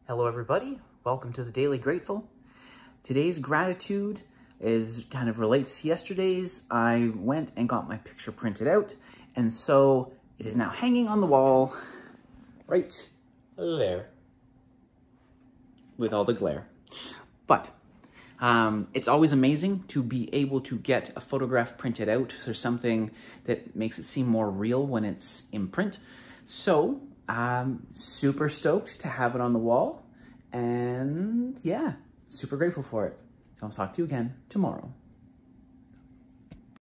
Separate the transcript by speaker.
Speaker 1: Hello everybody, welcome to the Daily Grateful. Today's gratitude kind of relates to yesterday's. I went and got my picture printed out, and so it is now hanging on the wall right there with all the glare. But it's always amazing to be able to get a photograph printed out. There's something that makes it seem more real when it's in print. So I'm super stoked to have it on the wall, and yeah, super grateful for it. So I'll talk to you again tomorrow.